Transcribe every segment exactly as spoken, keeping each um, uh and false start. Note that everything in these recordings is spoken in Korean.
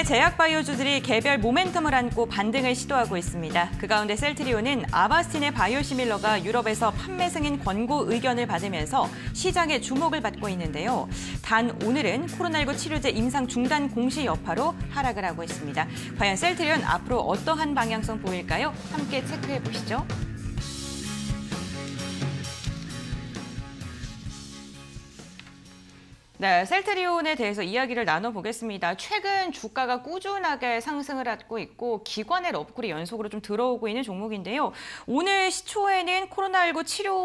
제약 바이오주들이 개별 모멘텀을 안고 반등을 시도하고 있습니다. 그 가운데 셀트리온은 아바스틴의 바이오시밀러가 유럽에서 판매 승인 권고 의견을 받으면서 시장의 주목을 받고 있는데요. 단 오늘은 코로나십구 치료제 임상 중단 공시 여파로 하락을 하고 있습니다. 과연 셀트리온 앞으로 어떠한 방향성 보일까요? 함께 체크해 보시죠. 네, 셀트리온에 대해서 이야기를 나눠보겠습니다. 최근 주가가 꾸준하게 상승을 하고 있고 기관의 러브콜이 연속으로 좀 들어오고 있는 종목인데요. 오늘 시초에는 코로나십구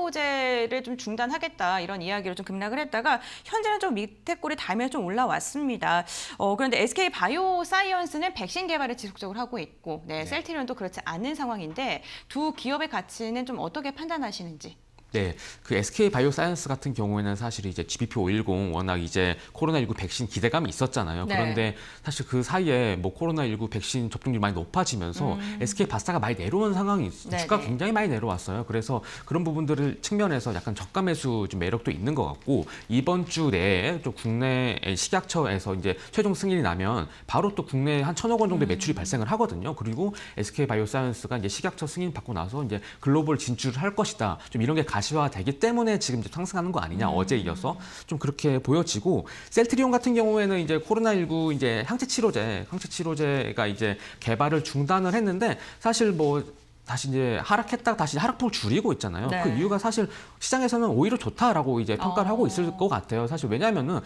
치료제를 좀 중단하겠다 이런 이야기로 좀 급락을 했다가 현재는 좀 밑에 꼴이 달면서 좀 올라왔습니다. 어, 그런데 에스케이 바이오사이언스는 백신 개발을 지속적으로 하고 있고 네, 네. 셀트리온도 그렇지 않은 상황인데 두 기업의 가치는 좀 어떻게 판단하시는지? 네, 그 에스케이 바이오사이언스 같은 경우에는 사실 이제 지비피 오백십 워낙 이제 코로나십구 백신 기대감이 있었잖아요. 네. 그런데 사실 그 사이에 뭐 코로나십구 백신 접종률이 많이 높아지면서 음. 에스케이 바사가 많이 내려온 상황이 네, 주가가 네. 굉장히 많이 내려왔어요. 그래서 그런 부분들을 측면에서 약간 저가 매수 좀 매력도 있는 것 같고 이번 주 내에 또 국내 식약처에서 이제 최종 승인이 나면 바로 또 국내에 한 천억 원 정도 음. 매출이 발생을 하거든요. 그리고 에스케이 바이오사이언스가 이제 식약처 승인 받고 나서 이제 글로벌 진출을 할 것이다. 좀 이런 게 가시화되기 때문에 지금 상승하는 거 아니냐. 음. 어제 이어서 좀 그렇게 보여지고 셀트리온 같은 경우에는 이제 코로나십구 이제 항체 치료제, 항체 치료제가 이제 개발을 중단을 했는데 사실 뭐 다시 이제 하락했다가 다시 하락폭을 줄이고 있잖아요. 네. 그 이유가 사실 시장에서는 오히려 좋다라고 이제 평가를 어. 하고 있을 것 같아요. 사실 왜냐하면은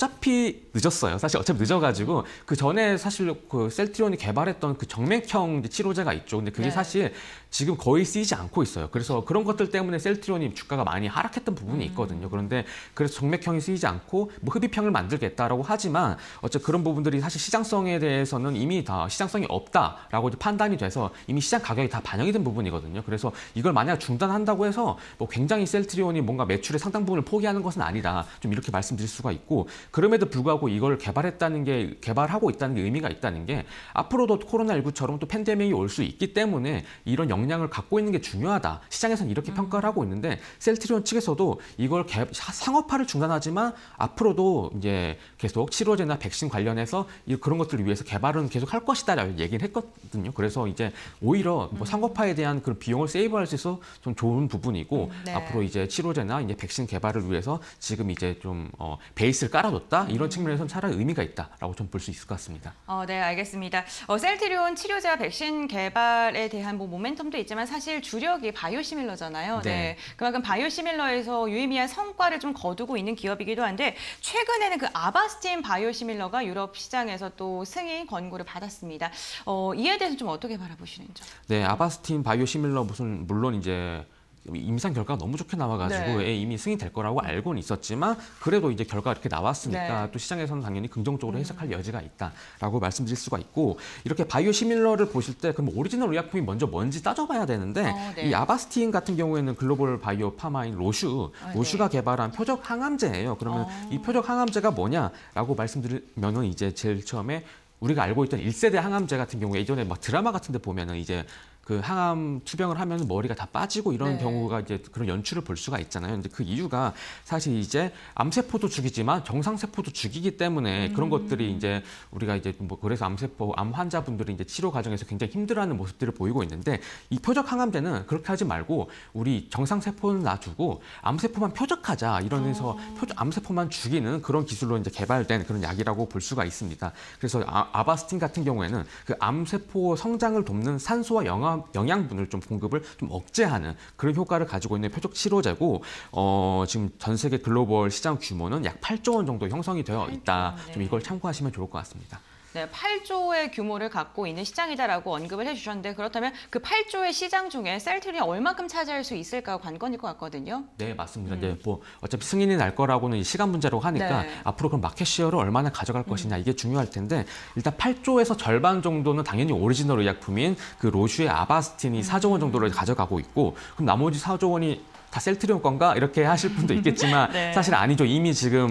어차피 늦었어요. 사실 어차피 늦어가지고 그 전에 사실 그 셀트리온이 개발했던 그 정맥형 치료제가 있죠. 근데 그게 네. 사실 지금 거의 쓰이지 않고 있어요. 그래서 그런 것들 때문에 셀트리온이 주가가 많이 하락했던 부분이 있거든요. 그런데 그래서 정맥형이 쓰이지 않고 뭐 흡입형을 만들겠다라고 하지만 어째 그런 부분들이 사실 시장성에 대해서는 이미 다 시장성이 없다라고 이제 판단이 돼서 이미 시장 가격이 다 반영이 된 부분이거든요. 그래서 이걸 만약 중단한다고 해서 뭐 굉장히 셀트리온이 뭔가 매출의 상당 부분을 포기하는 것은 아니다. 좀 이렇게 말씀드릴 수가 있고 그럼에도 불구하고 이걸 개발했다는 게 개발하고 있다는 게 의미가 있다는 게 앞으로도 코로나십구처럼 또 팬데믹이 올 수 있기 때문에 이런 역량을 갖고 있는 게 중요하다. 시장에서는 이렇게 음. 평가를 하고 있는데 셀트리온 측에서도 이걸 개, 상업화를 중단하지만 앞으로도 이제 계속 치료제나 백신 관련해서 그런 것들을 위해서 개발은 계속 할 것이다라고 얘기를 했거든요. 그래서 이제 오히려 뭐 상업화 에 대한 그런 비용을 세이브할 수 있어서 좀 좋은 부분이고 음, 네. 앞으로 이제 치료제나 이제 백신 개발을 위해서 지금 이제 좀 어, 베이스를 깔아뒀다 이런 음. 측면에서는 차라리 의미가 있다라고 좀 볼 수 있을 것 같습니다. 어, 네, 알겠습니다. 어, 셀트리온 치료제와 백신 개발에 대한 뭐 모멘텀도 있지만 사실 주력이 바이오시밀러잖아요. 네. 네. 그만큼 바이오시밀러에서 유의미한 성과를 좀 거두고 있는 기업이기도 한데 최근에는 그 아바스틴 바이오시밀러가 유럽 시장에서 또 승인 권고를 받았습니다. 어, 이에 대해서 좀 어떻게 바라보시는지? 네, 아바스틴 바이오시밀러 무슨 물론 이제 임상 결과가 너무 좋게 나와가지고 네. 이미 승인될 거라고 알고는 있었지만 그래도 이제 결과가 이렇게 나왔으니까 네. 또 시장에서는 당연히 긍정적으로 해석할 음. 여지가 있다라고 말씀드릴 수가 있고 이렇게 바이오시밀러를 보실 때 그럼 오리지널 의약품이 먼저 뭔지 따져봐야 되는데 어, 네. 이 아바스틴 같은 경우에는 글로벌 바이오 파마인 로슈, 어, 로슈가 네. 개발한 표적 항암제예요. 그러면 어. 이 표적 항암제가 뭐냐라고 말씀드리면은 이제 제일 처음에 우리가 알고 있던 일 세대 항암제 같은 경우에 예전에 막 드라마 같은 데 보면은 이제 그 항암 투병을 하면 머리가 다 빠지고 이런 네. 경우가 이제 그런 연출을 볼 수가 있잖아요. 근데 그 이유가 사실 이제 암세포도 죽이지만 정상세포도 죽이기 때문에 음. 그런 것들이 이제 우리가 이제 뭐 그래서 암세포, 암 환자분들이 이제 치료 과정에서 굉장히 힘들어하는 모습들을 보이고 있는데 이 표적 항암제는 그렇게 하지 말고 우리 정상세포는 놔두고 암세포만 표적하자 이러면서 어. 표적, 암세포만 죽이는 그런 기술로 이제 개발된 그런 약이라고 볼 수가 있습니다. 그래서 아, 아바스틴 같은 경우에는 그 암세포 성장을 돕는 산소와 영양 영양분을 좀 공급을 좀 억제하는 그런 효과를 가지고 있는 표적 치료제고 어, 지금 전 세계 글로벌 시장 규모는 약 팔조 원 정도 형성이 되어 있다. 네. 좀 이걸 참고하시면 좋을 것 같습니다. 네, 팔조의 규모를 갖고 있는 시장이다라고 언급을 해주셨는데 그렇다면 그 팔조의 시장 중에 셀트리온이 얼마큼 차지할 수 있을까 관건일 것 같거든요. 네, 맞습니다. 음. 네, 뭐 어차피 승인이 날 거라고는 시간 문제라고 하니까 네. 앞으로 그럼 마켓 시어를 얼마나 가져갈 것이냐 이게 중요할 텐데 일단 팔조에서 절반 정도는 당연히 오리지널 의약품인 그 로슈의 아바스틴이 음. 사조 원 정도를 가져가고 있고 그럼 나머지 사조 원이 다 셀트리온 건가? 이렇게 하실 분도 있겠지만 네. 사실 아니죠. 이미 지금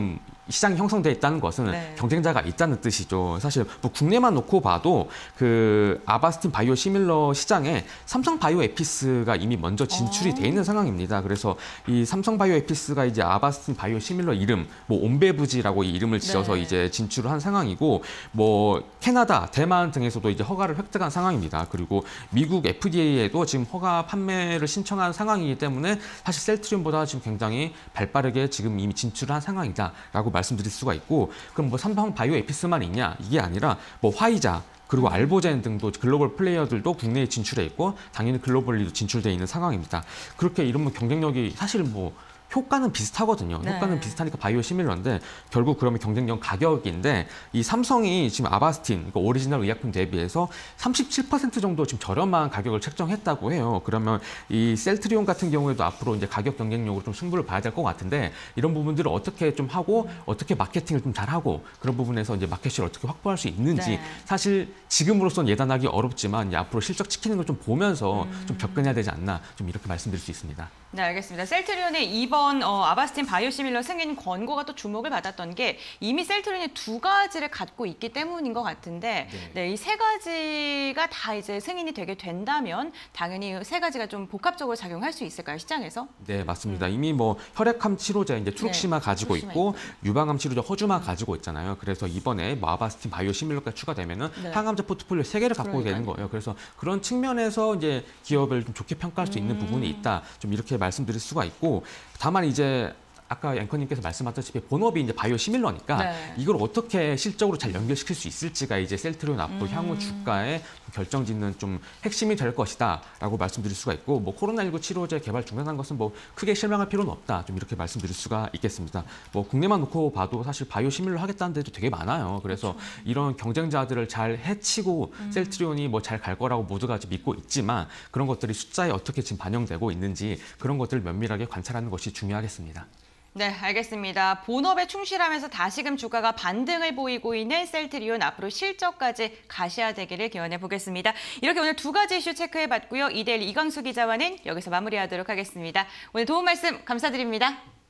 시장이 형성돼 있다는 것은 네. 경쟁자가 있다는 뜻이죠. 사실 뭐 국내만 놓고 봐도 그 아바스틴 바이오 시밀러 시장에 삼성 바이오 에피스가 이미 먼저 진출이 돼 있는 상황입니다. 그래서 이 삼성 바이오 에피스가 이제 아바스틴 바이오 시밀러 이름, 뭐 온베브지라고 이 이름을 지어서 네. 이제 진출을 한 상황이고, 뭐 캐나다, 대만 등에서도 이제 허가를 획득한 상황입니다. 그리고 미국 에프디에이에도 지금 허가 판매를 신청한 상황이기 때문에 사실 셀트리온보다 지금 굉장히 발빠르게 지금 이미 진출을 한 상황이다라고 말씀드릴 수가 있고, 그럼 뭐 삼성 바이오 에피스만 있냐? 이게 아니라 뭐 화이자, 그리고 알보젠 등도 글로벌 플레이어들도 국내에 진출해 있고 당연히 글로벌리도 진출돼 있는 상황입니다. 그렇게 이러면 경쟁력이 사실 뭐 효과는 비슷하거든요. 네. 효과는 비슷하니까 바이오 시밀러인데 결국 그러면 경쟁력 가격인데, 이 삼성이 지금 아바스틴, 그러니까 오리지널 의약품 대비해서 삼십칠 퍼센트 정도 지금 저렴한 가격을 책정했다고 해요. 그러면 이 셀트리온 같은 경우에도 앞으로 이제 가격 경쟁력으로 좀 승부를 봐야 될 것 같은데, 이런 부분들을 어떻게 좀 하고 어떻게 마케팅을 좀 잘하고 그런 부분에서 이제 마켓을 어떻게 확보할 수 있는지 네. 사실 지금으로서는 예단하기 어렵지만 이제 앞으로 실적 지키는 걸 좀 보면서 음. 좀 접근해야 되지 않나, 좀 이렇게 말씀드릴 수 있습니다. 네, 알겠습니다. 셀트리온의 이번 어, 아바스틴 바이오시밀러 승인 권고가 또 주목을 받았던 게 이미 셀트리온이 두 가지를 갖고 있기 때문인 것 같은데, 네. 네, 이 세 가지가 다 이제 승인이 되게 된다면 당연히 세 가지가 좀 복합적으로 작용할 수 있을까요, 시장에서? 네, 맞습니다. 이미 뭐 혈액암 치료제 이제 트룩시마 네, 가지고 트룩시마 있고, 있고. 유방암 치료제 허주마 가지고 있잖아요. 그래서 이번에 뭐 아바스틴 바이오 시밀러까지 추가되면은 네. 항암제 포트폴리오 세 개를 갖고 되는 그러니까요. 거예요. 그래서 그런 측면에서 이제 기업을 좀 좋게 평가할 수 있는 음. 부분이 있다. 좀 이렇게 말씀드릴 수가 있고, 다만 이제 아까 앵커님께서 말씀하셨다시피 본업이 이제 바이오 시밀러니까 네. 이걸 어떻게 실적으로 잘 연결시킬 수 있을지가 이제 셀트리온 앞으로 음. 향후 주가에 결정짓는 좀 핵심이 될 것이다라고 말씀드릴 수가 있고, 뭐 코로나십구 치료제 개발 중단한 것은 뭐 크게 실망할 필요는 없다, 좀 이렇게 말씀드릴 수가 있겠습니다. 뭐 국내만 놓고 봐도 사실 바이오 시밀러 하겠다는 데도 되게 많아요. 그래서 그렇죠. 이런 경쟁자들을 잘 해치고 음. 셀트리온이 뭐 잘 갈 거라고 모두가 믿고 있지만, 그런 것들이 숫자에 어떻게 지금 반영되고 있는지 그런 것들을 면밀하게 관찰하는 것이 중요하겠습니다. 네, 알겠습니다. 본업에 충실하면서 다시금 주가가 반등을 보이고 있는 셀트리온, 앞으로 실적까지 가시화되기를 기원해 보겠습니다. 이렇게 오늘 두 가지 이슈 체크해봤고요. 이데일리 이광수 기자와는 여기서 마무리하도록 하겠습니다. 오늘 도움 말씀 감사드립니다.